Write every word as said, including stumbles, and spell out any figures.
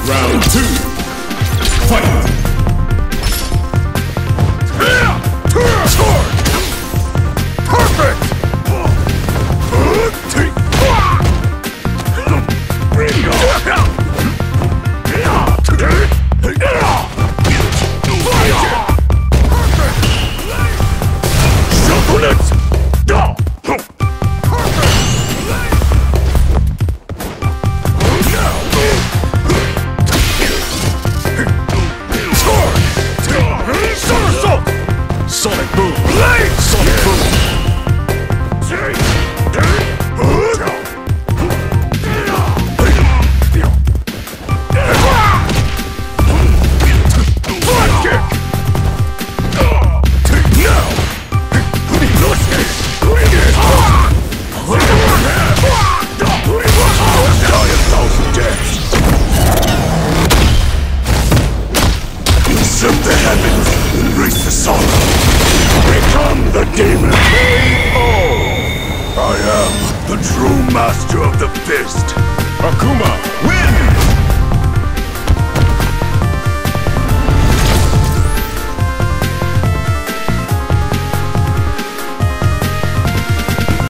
Round two. Fight! Perfect! Sonic boom! Sonic boom! Front kick! Now! Die a thousand deaths! Usurp the heavens, embrace the sorrow. Become the demon! K O! I am the true master of the fist! Akuma, win!